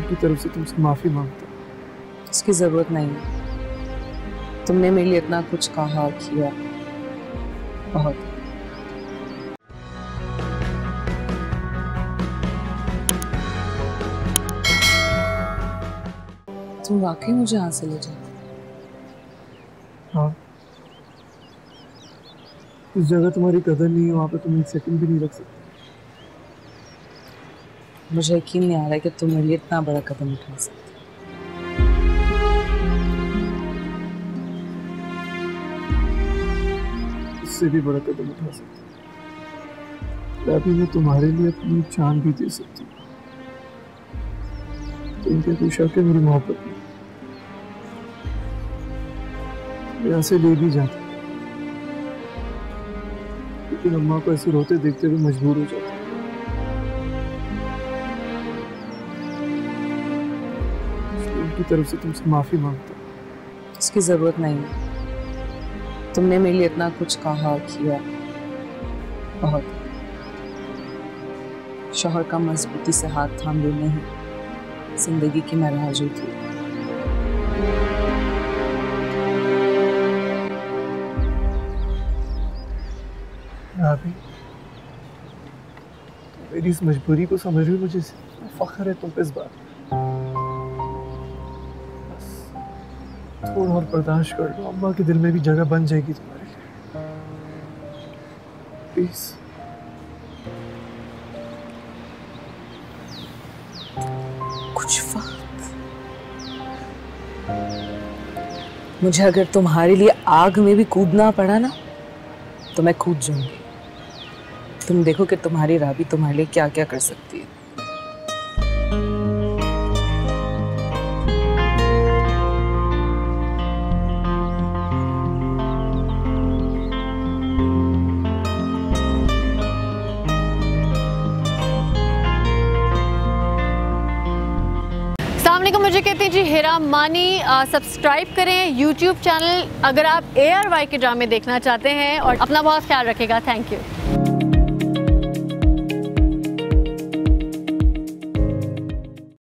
की तरफ से तुमसे माफी मांगता हूँ। उसकी जरूरत नहीं है। तुमने मेरे लिए इतना कुछ कहा किया, बहुत। तुम वाकई मुझे यहाँ से ले जाते? हाँ, इस जगह तुम्हारी कदर नहीं है, वहां पे तुम एक सेकंड भी नहीं रख सकते। मुझे यकीन नहीं आ रहा है कि तुम मेरे लिए इतना बड़ा कदम उठा सकते। इससे भी बड़ा कदम उठा सकते। अभी मैं तुम्हारे लिए अपनी जान भी दे सकती हूँ। तुम क्या कोई शक है मेरी मोहब्बत में? यहाँ से ले भी जाता, लेकिन अम्मा को ऐसे रोते देखते हुए मजबूर हो जाता। उनकी तरफ से तुमसे माफी मांगता हूँ। उसकी जरूरत नहीं है। तुमने मेरे लिए इतना कुछ कहा किया, बहुत। शौहर का मजबूती से हाथ थाम लेने ही जिंदगी की मैं राह जो थी। अभी मेरी इस मजबूरी को समझ रही, मुझे फख्र है तुम पे इस बात। बस थोड़ा और बर्दाश्त कर लो, अम्मा के दिल में भी जगह बन जाएगी तुम्हारे लिए। प्लीज। कुछ वक्त मुझे अगर तुम्हारे लिए आग में भी कूदना पड़ा ना, तो मैं कूद जाऊंगी। तुम देखो कि तुम्हारी राबी तुम्हारे लिए क्या क्या कर सकती है। मुझे कहते हैं जी हेरा मानी। सब्सक्राइब करें YouTube चैनल अगर आप ARY के ड्रामे देखना चाहते हैं, और अपना बहुत ख्याल रखेगा। Thank you.